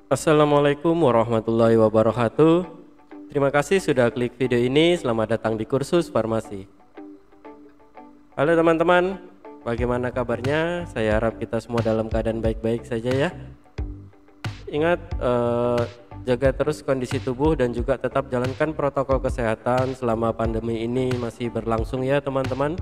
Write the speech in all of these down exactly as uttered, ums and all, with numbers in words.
Assalamualaikum warahmatullahi wabarakatuh. Terima kasih sudah klik video ini. Selamat datang di kursus farmasi. Halo teman-teman, bagaimana kabarnya? Saya harap kita semua dalam keadaan baik-baik saja ya. Ingat, eh, jaga terus kondisi tubuh dan juga tetap jalankan protokol kesehatan selama pandemi ini masih berlangsung ya teman-teman.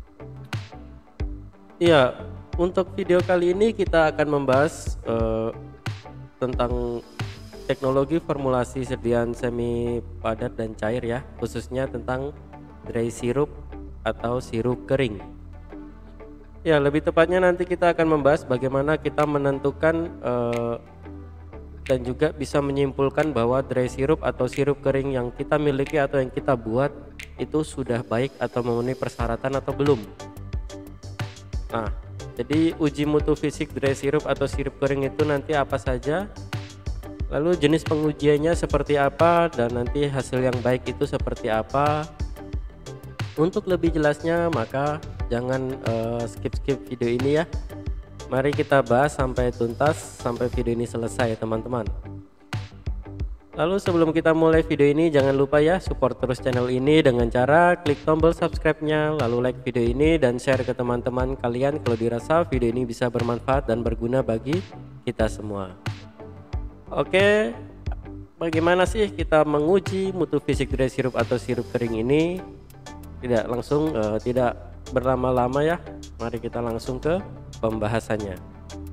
Iya, untuk video kali ini kita akan membahas eh, tentang teknologi formulasi sediaan semi padat dan cair ya, khususnya tentang dry syrup atau sirup kering. Ya, lebih tepatnya nanti kita akan membahas bagaimana kita menentukan eh, dan juga bisa menyimpulkan bahwa dry syrup atau sirup kering yang kita miliki atau yang kita buat itu sudah baik atau memenuhi persyaratan atau belum. Nah, jadi uji mutu fisik dry syrup atau sirup kering itu nanti apa saja, lalu jenis pengujiannya seperti apa, dan nanti hasil yang baik itu seperti apa. Untuk lebih jelasnya maka jangan uh, skip-skip video ini ya. Mari kita bahas sampai tuntas, sampai video ini selesai teman-teman. Lalu sebelum kita mulai video ini, jangan lupa ya support terus channel ini dengan cara klik tombol subscribe-nya, lalu like video ini dan share ke teman-teman kalian kalau dirasa video ini bisa bermanfaat dan berguna bagi kita semua. Oke, bagaimana sih kita menguji mutu fisik dry syrup atau sirup kering ini? Tidak langsung, uh, tidak berlama-lama ya. Mari kita langsung ke pembahasannya.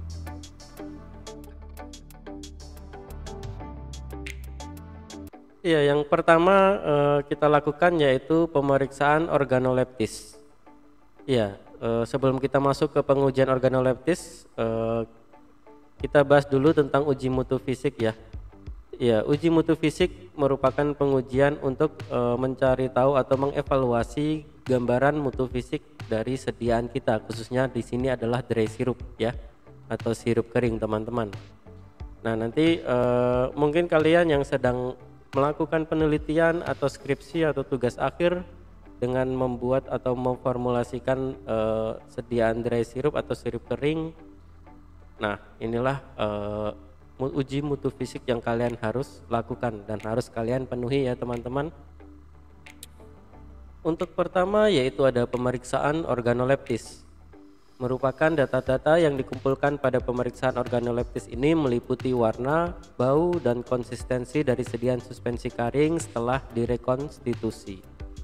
Iya, yang pertama uh, kita lakukan yaitu pemeriksaan organoleptis. Iya, uh, sebelum kita masuk ke pengujian organoleptis, uh, kita bahas dulu tentang uji mutu fisik ya. Ya, uji mutu fisik merupakan pengujian untuk e, mencari tahu atau mengevaluasi gambaran mutu fisik dari sediaan kita, khususnya di sini adalah dry syrup ya, atau sirup kering teman-teman. Nah, nanti e, mungkin kalian yang sedang melakukan penelitian atau skripsi atau tugas akhir dengan membuat atau memformulasikan e, sediaan dry syrup atau sirup kering. Nah, inilah uh, uji mutu fisik yang kalian harus lakukan dan harus kalian penuhi ya teman-teman. Untuk pertama yaitu ada pemeriksaan organoleptis. Merupakan data-data yang dikumpulkan pada pemeriksaan organoleptis ini meliputi warna, bau, dan konsistensi dari sediaan suspensi kering setelah direkonstitusi.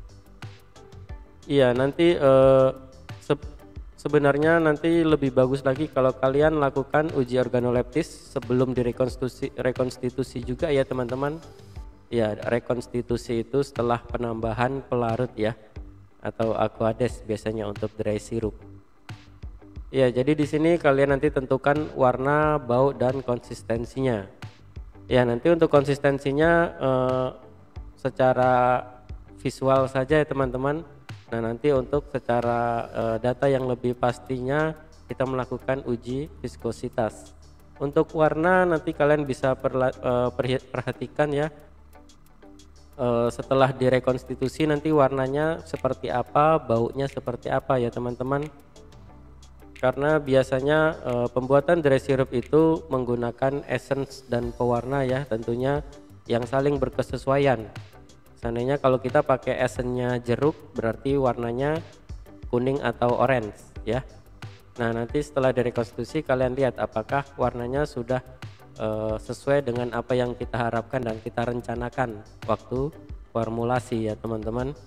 Iya, nanti uh, sebenarnya nanti lebih bagus lagi kalau kalian lakukan uji organoleptis sebelum direkonstitusi rekonstitusi juga ya teman-teman. Ya, rekonstitusi itu setelah penambahan pelarut ya, atau aqueous biasanya untuk dry syrup. Ya, jadi di sini kalian nanti tentukan warna, bau, dan konsistensinya. Ya, nanti untuk konsistensinya eh, secara visual saja ya teman-teman. Nah, nanti untuk secara uh, data yang lebih pastinya kita melakukan uji viskositas. Untuk warna nanti kalian bisa perla, uh, perhatikan ya, uh, setelah direkonstitusi nanti warnanya seperti apa, baunya seperti apa ya teman-teman. Karena biasanya uh, pembuatan dry syrup itu menggunakan essence dan pewarna ya, tentunya yang saling berkesesuaian. Seandainya kalau kita pakai essence-nya jeruk berarti warnanya kuning atau orange ya. Nah, nanti setelah direkonstitusi kalian lihat apakah warnanya sudah uh, sesuai dengan apa yang kita harapkan dan kita rencanakan waktu formulasi ya teman-teman.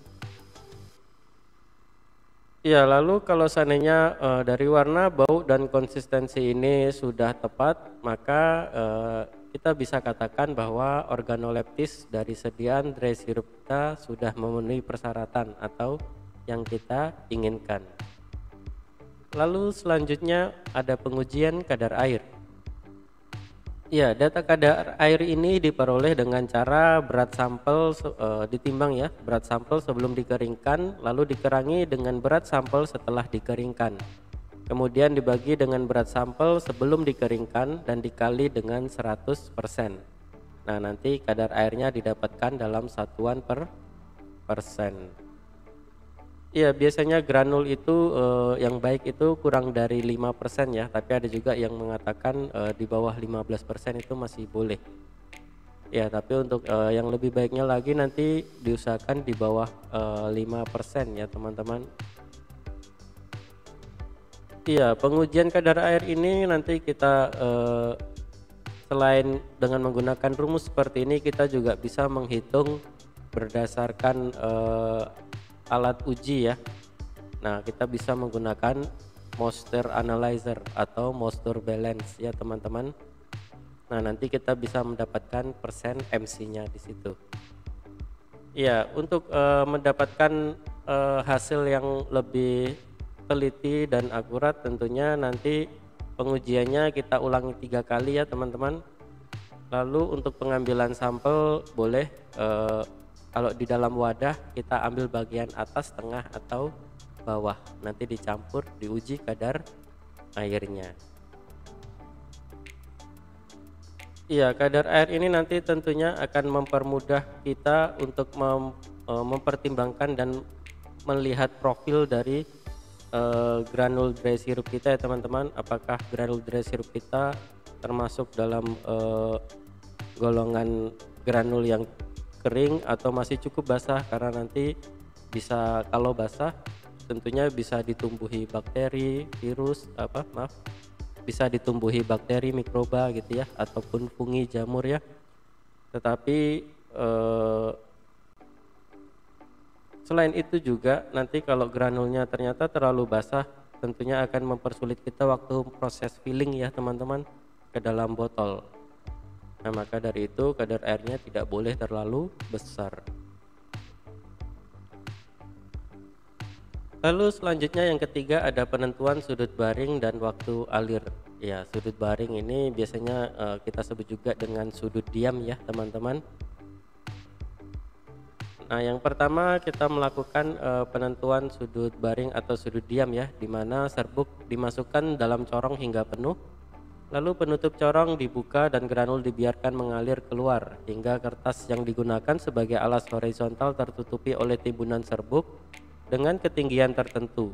Ya, lalu kalau seandainya uh, dari warna, bau, dan konsistensi ini sudah tepat, maka uh, kita bisa katakan bahwa organoleptis dari sediaan dry syrup kita sudah memenuhi persyaratan atau yang kita inginkan. Lalu selanjutnya ada pengujian kadar air. Ya, data kadar air ini diperoleh dengan cara berat sampel e, ditimbang ya, berat sampel sebelum dikeringkan, lalu dikurangi dengan berat sampel setelah dikeringkan. Kemudian dibagi dengan berat sampel sebelum dikeringkan dan dikali dengan seratus persen. Nah, nanti kadar airnya didapatkan dalam satuan per persen. Iya, biasanya granul itu eh, yang baik itu kurang dari lima persen ya, tapi ada juga yang mengatakan eh, di bawah lima belas persen itu masih boleh. Ya, tapi untuk eh, yang lebih baiknya lagi nanti diusahakan di bawah eh, lima persen ya, teman-teman. Iya, pengujian kadar air ini nanti kita eh, selain dengan menggunakan rumus seperti ini, kita juga bisa menghitung berdasarkan eh, alat uji ya. Nah, kita bisa menggunakan moisture analyzer atau moisture balance ya, teman-teman. Nah, nanti kita bisa mendapatkan persen M C-nya di situ. Iya, untuk eh, mendapatkan eh, hasil yang lebih teliti dan akurat, tentunya nanti pengujiannya kita ulangi tiga kali ya, teman-teman. Lalu untuk pengambilan sampel boleh eh, kalau di dalam wadah kita ambil bagian atas, tengah atau bawah, nanti dicampur, diuji kadar airnya. Iya, kadar air ini nanti tentunya akan mempermudah kita untuk mem, e, mempertimbangkan dan melihat profil dari e, granul dry syrup kita ya, teman-teman. Apakah granul dry syrup kita termasuk dalam e, golongan granul yang kering atau masih cukup basah, karena nanti bisa, kalau basah tentunya bisa ditumbuhi bakteri, virus, apa maaf bisa ditumbuhi bakteri, mikroba gitu ya, ataupun fungi, jamur ya. Tetapi eh, selain itu juga nanti kalau granulnya ternyata terlalu basah, tentunya akan mempersulit kita waktu proses filling ya, teman-teman, ke dalam botol. Nah, maka dari itu kadar airnya tidak boleh terlalu besar. Lalu selanjutnya yang ketiga ada penentuan sudut baring dan waktu alir. Ya, sudut baring ini biasanya uh, kita sebut juga dengan sudut diam ya, teman-teman. Nah, yang pertama kita melakukan uh, penentuan sudut baring atau sudut diam ya, di mana serbuk dimasukkan dalam corong hingga penuh. Lalu penutup corong dibuka dan granul dibiarkan mengalir keluar hingga kertas yang digunakan sebagai alas horizontal tertutupi oleh timbunan serbuk dengan ketinggian tertentu.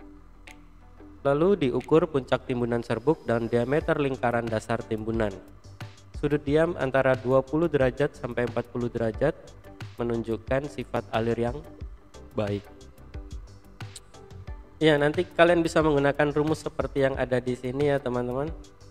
Lalu diukur puncak timbunan serbuk dan diameter lingkaran dasar timbunan. Sudut diam antara dua puluh derajat sampai empat puluh derajat menunjukkan sifat alir yang baik. Ya, nanti kalian bisa menggunakan rumus seperti yang ada di sini ya, teman-teman.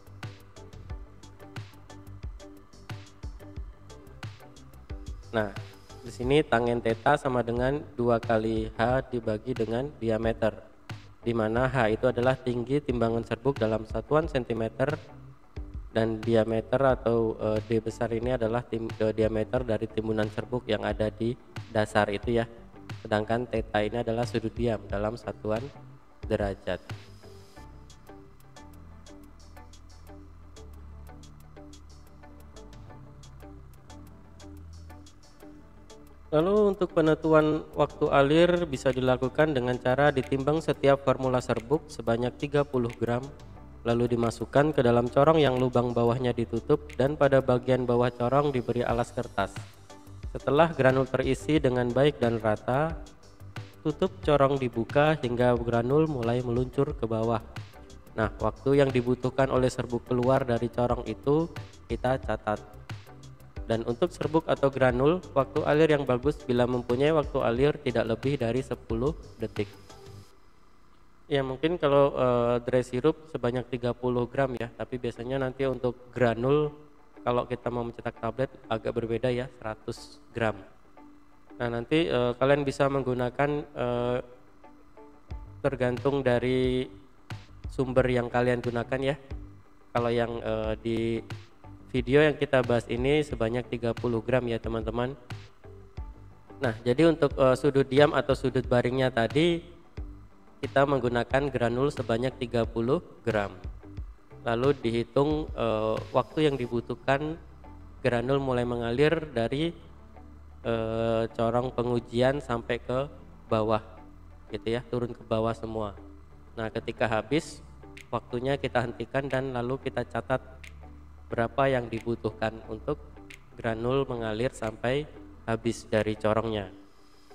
Nah, di sini tangen theta sama dengan dua kali H dibagi dengan diameter, di mana H itu adalah tinggi timbangan serbuk dalam satuan sentimeter dan diameter atau e, D besar ini adalah tim, e, diameter dari timbunan serbuk yang ada di dasar itu ya. Sedangkan theta ini adalah sudut diam dalam satuan derajat. Lalu untuk penentuan waktu alir bisa dilakukan dengan cara ditimbang setiap formula serbuk sebanyak tiga puluh gram, lalu dimasukkan ke dalam corong yang lubang bawahnya ditutup dan pada bagian bawah corong diberi alas kertas. Setelah granul terisi dengan baik dan rata, tutup corong dibuka hingga granul mulai meluncur ke bawah. Nah, waktu yang dibutuhkan oleh serbuk keluar dari corong itu kita catat. Dan untuk serbuk atau granul, waktu alir yang bagus bila mempunyai waktu alir tidak lebih dari sepuluh detik. Ya, mungkin kalau uh, dry syrup sebanyak tiga puluh gram ya, tapi biasanya nanti untuk granul kalau kita mau mencetak tablet agak berbeda ya, seratus gram. Nah, nanti uh, kalian bisa menggunakan uh, tergantung dari sumber yang kalian gunakan ya. Kalau yang uh, di video yang kita bahas ini sebanyak tiga puluh gram ya, teman-teman. Nah, jadi untuk uh, sudut diam atau sudut baringnya tadi kita menggunakan granul sebanyak tiga puluh gram. Lalu dihitung uh, waktu yang dibutuhkan granul mulai mengalir dari uh, corong pengujian sampai ke bawah gitu ya, turun ke bawah semua. Nah, ketika habis waktunya kita hentikan dan lalu kita catat berapa yang dibutuhkan untuk granul mengalir sampai habis dari corongnya.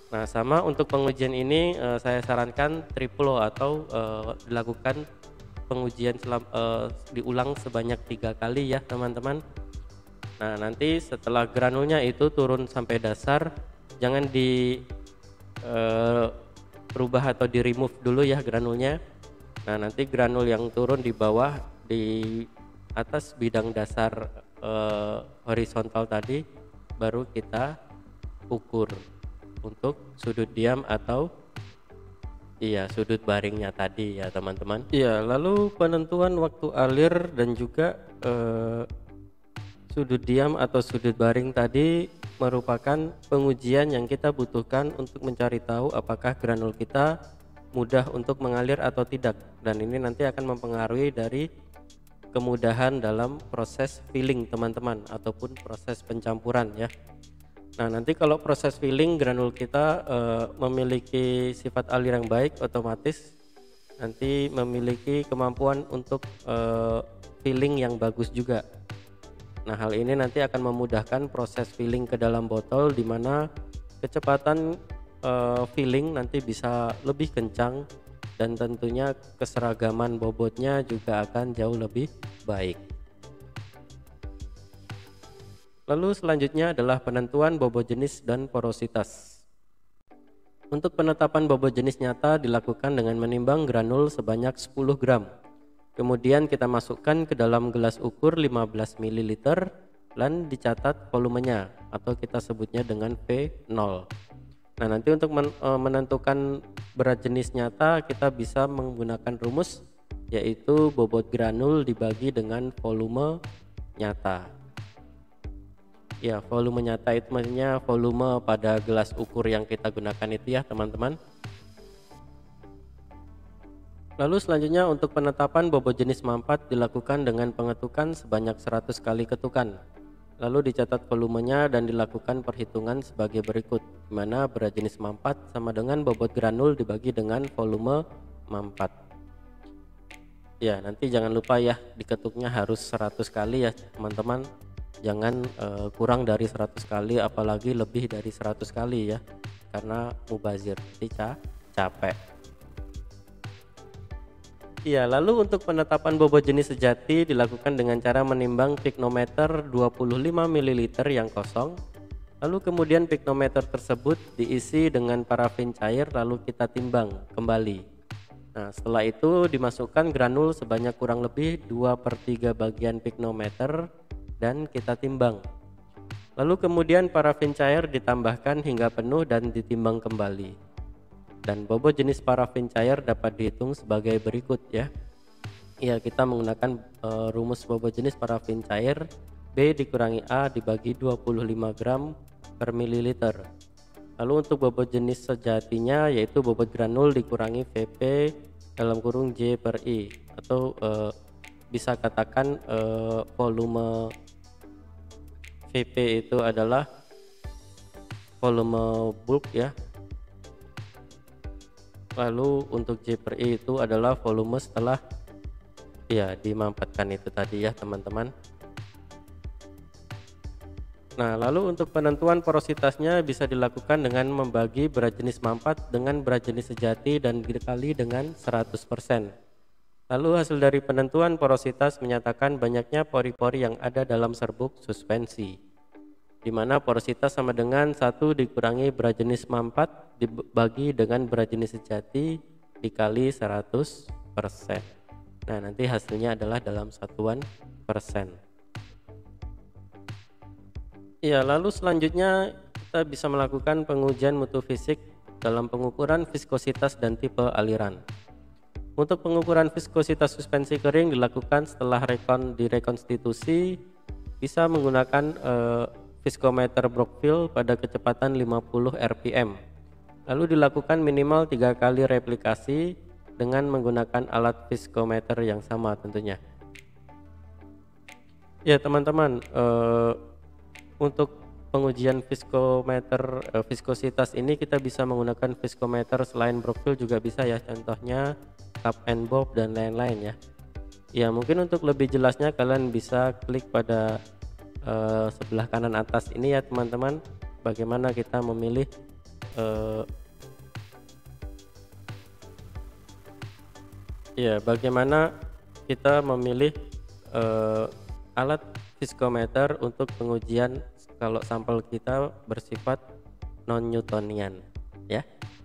Nah, sama untuk pengujian ini uh, saya sarankan triplo atau uh, dilakukan pengujian selam, uh, diulang sebanyak tiga kali ya teman-teman. Nah, nanti setelah granulnya itu turun sampai dasar, jangan di uh, rubah atau di remove dulu ya granulnya. Nah, nanti granul yang turun di bawah, di atas bidang dasar uh, horizontal tadi baru kita ukur untuk sudut diam atau iya sudut baringnya tadi ya teman-teman. Iya, lalu penentuan waktu alir dan juga uh, sudut diam atau sudut baring tadi merupakan pengujian yang kita butuhkan untuk mencari tahu apakah granul kita mudah untuk mengalir atau tidak, dan ini nanti akan mempengaruhi dari kemudahan dalam proses filling teman-teman ataupun proses pencampuran ya. Nah, nanti kalau proses filling granul kita e, memiliki sifat alir yang baik, otomatis nanti memiliki kemampuan untuk e, filling yang bagus juga. Nah, hal ini nanti akan memudahkan proses filling ke dalam botol, di mana kecepatan Uh, filling nanti bisa lebih kencang dan tentunya keseragaman bobotnya juga akan jauh lebih baik. Lalu selanjutnya adalah penentuan bobot jenis dan porositas. Untuk penetapan bobot jenis nyata dilakukan dengan menimbang granul sebanyak sepuluh gram. Kemudian kita masukkan ke dalam gelas ukur lima belas mililiter dan dicatat volumenya atau kita sebutnya dengan V nol. Nah, nanti untuk men, e, menentukan berat jenis nyata kita bisa menggunakan rumus, yaitu bobot granul dibagi dengan volume nyata. Ya, volume nyata itu maksudnya volume pada gelas ukur yang kita gunakan itu ya teman-teman. Lalu selanjutnya untuk penetapan bobot jenis mampat dilakukan dengan pengetukan sebanyak seratus kali ketukan. Lalu dicatat volumenya dan dilakukan perhitungan sebagai berikut, di mana berat jenis mampat sama dengan bobot granul dibagi dengan volume mampat. Ya, nanti jangan lupa ya, diketuknya harus seratus kali ya teman-teman. Jangan uh, kurang dari seratus kali, apalagi lebih dari seratus kali ya, karena mubazir, jadi capek. Iya, lalu untuk penetapan bobot jenis sejati dilakukan dengan cara menimbang piknometer dua puluh lima mililiter yang kosong. Lalu kemudian piknometer tersebut diisi dengan parafin cair, lalu kita timbang kembali. Nah, setelah itu dimasukkan granul sebanyak kurang lebih dua per tiga bagian piknometer dan kita timbang. Lalu kemudian parafin cair ditambahkan hingga penuh dan ditimbang kembali. Dan bobot jenis parafin cair dapat dihitung sebagai berikut ya. Ya, kita menggunakan e, rumus bobot jenis parafin cair B dikurangi A dibagi dua puluh lima gram per mililiter. Lalu untuk bobot jenis sejatinya yaitu bobot granul dikurangi V P dalam kurung J per I, atau e, bisa katakan e, volume V P itu adalah volume bulk ya. Lalu untuk J per I itu adalah volume setelah ya dimampatkan itu tadi ya teman-teman. Nah, lalu untuk penentuan porositasnya bisa dilakukan dengan membagi berat jenis mampat dengan berat jenis sejati dan dikali dengan seratus persen. Lalu hasil dari penentuan porositas menyatakan banyaknya pori-pori yang ada dalam serbuk suspensi, di mana porositas sama dengan satu dikurangi berat jenis mampat dibagi dengan berat jenis sejati dikali seratus persen. Nah, nanti hasilnya adalah dalam satuan persen. Ya, lalu selanjutnya kita bisa melakukan pengujian mutu fisik dalam pengukuran viskositas dan tipe aliran. Untuk pengukuran viskositas suspensi kering dilakukan setelah rekon direkonstitusi, bisa menggunakan eh, viskometer Brockville pada kecepatan lima puluh R P M. Lalu dilakukan minimal tiga kali replikasi dengan menggunakan alat viskometer yang sama tentunya. Ya teman-teman, eh, untuk pengujian viskometer eh, viskositas ini kita bisa menggunakan viskometer selain Brockville juga bisa ya, contohnya Cup and Bob dan lain-lain ya. Ya, mungkin untuk lebih jelasnya kalian bisa klik pada Uh, sebelah kanan atas ini ya teman-teman, bagaimana kita memilih uh, ya bagaimana kita memilih uh, alat fiskometer untuk pengujian kalau sampel kita bersifat non Newtonian ya.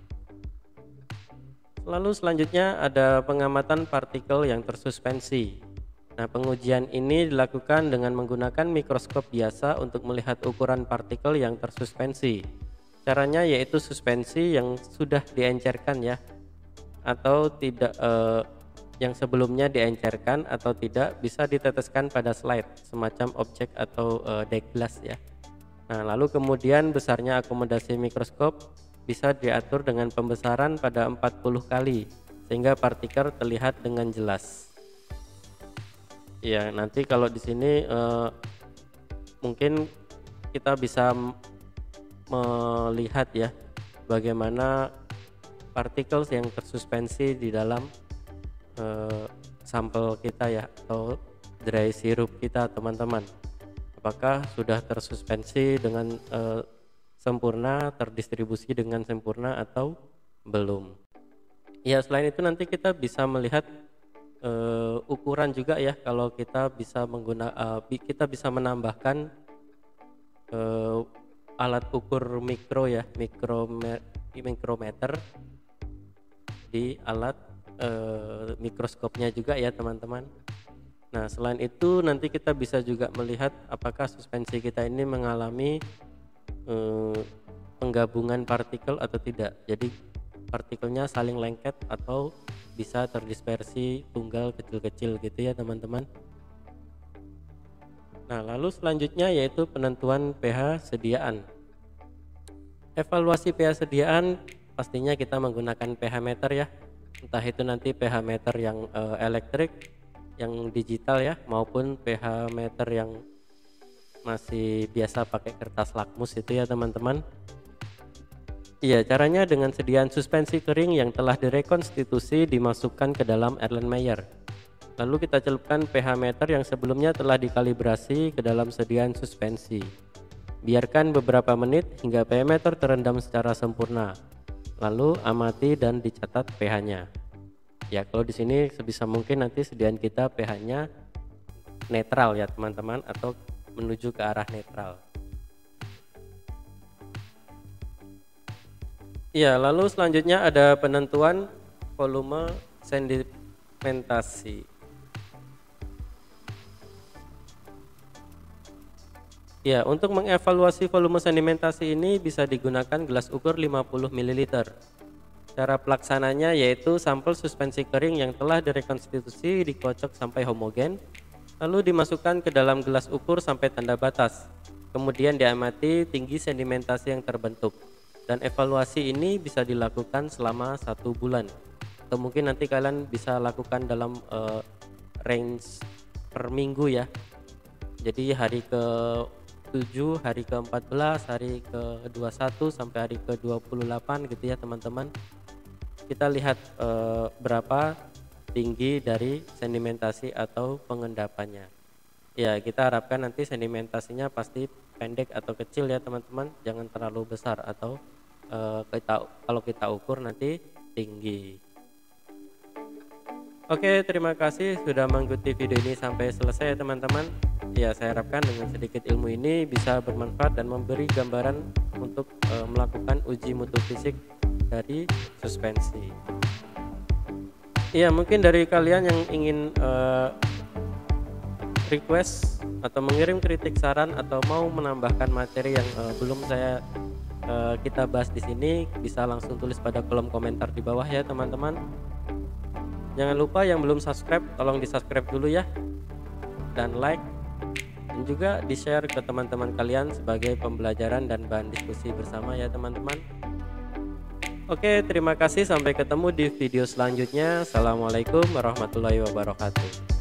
Lalu selanjutnya ada pengamatan partikel yang tersuspensi. Nah, pengujian ini dilakukan dengan menggunakan mikroskop biasa untuk melihat ukuran partikel yang tersuspensi. Caranya yaitu suspensi yang sudah diencerkan ya, atau tidak eh, yang sebelumnya diencerkan atau tidak bisa diteteskan pada slide semacam objek atau eh, deck glass ya. Nah, lalu kemudian besarnya akomodasi mikroskop bisa diatur dengan pembesaran pada empat puluh kali sehingga partikel terlihat dengan jelas. Ya, nanti kalau di sini eh, mungkin kita bisa melihat ya bagaimana partikel yang tersuspensi di dalam eh, sampel kita ya, atau dry sirup kita teman-teman. Apakah sudah tersuspensi dengan eh, sempurna, terdistribusi dengan sempurna atau belum. Ya, selain itu nanti kita bisa melihat Uh, ukuran juga ya, kalau kita bisa menggunakan uh, kita bisa menambahkan uh, alat ukur mikro ya, mikrometer, mikrometer di alat uh, mikroskopnya juga ya teman-teman. Nah, selain itu nanti kita bisa juga melihat apakah suspensi kita ini mengalami uh, penggabungan partikel atau tidak. Jadi partikelnya saling lengket atau bisa terdispersi tunggal kecil-kecil gitu ya teman-teman. Nah, lalu selanjutnya yaitu penentuan pH sediaan. Evaluasi pH sediaan pastinya kita menggunakan pH meter ya, entah itu nanti pH meter yang e, elektrik, yang digital ya, maupun pH meter yang masih biasa pakai kertas lakmus itu ya teman-teman. Iya, caranya dengan sediaan suspensi kering yang telah direkonstitusi dimasukkan ke dalam Erlenmeyer. Lalu kita celupkan pH meter yang sebelumnya telah dikalibrasi ke dalam sediaan suspensi. Biarkan beberapa menit hingga pH meter terendam secara sempurna. Lalu amati dan dicatat pH-nya. Ya, kalau di sini sebisa mungkin nanti sediaan kita pH-nya netral ya teman-teman, atau menuju ke arah netral. Ya, lalu selanjutnya ada penentuan volume sedimentasi. Ya, untuk mengevaluasi volume sedimentasi ini bisa digunakan gelas ukur lima puluh mililiter. Cara pelaksananya yaitu sampel suspensi kering yang telah direkonstitusi dikocok sampai homogen, lalu dimasukkan ke dalam gelas ukur sampai tanda batas. Kemudian diamati tinggi sedimentasi yang terbentuk. Dan evaluasi ini bisa dilakukan selama satu bulan. Atau mungkin nanti kalian bisa lakukan dalam uh, range per minggu ya. Jadi hari ke tujuh, hari ke empat belas, hari ke dua puluh satu sampai hari ke dua puluh delapan gitu ya teman-teman. Kita lihat uh, berapa tinggi dari sedimentasi atau pengendapannya. Ya, kita harapkan nanti sedimentasinya pasti pendek atau kecil ya teman-teman, jangan terlalu besar atau uh, kita kalau kita ukur nanti tinggi. Oke, terima kasih sudah mengikuti video ini sampai selesai ya teman-teman. Ya, saya harapkan dengan sedikit ilmu ini bisa bermanfaat dan memberi gambaran untuk uh, melakukan uji mutu fisik dari suspensi. Ya, mungkin dari kalian yang ingin uh, request atau mengirim kritik, saran, atau mau menambahkan materi yang uh, belum saya uh, kita bahas di sini, bisa langsung tulis pada kolom komentar di bawah ya teman-teman. Jangan lupa yang belum subscribe, tolong di subscribe dulu ya, dan like, dan juga di share ke teman-teman kalian sebagai pembelajaran dan bahan diskusi bersama ya teman-teman. Oke, terima kasih, sampai ketemu di video selanjutnya. Assalamualaikum warahmatullahi wabarakatuh.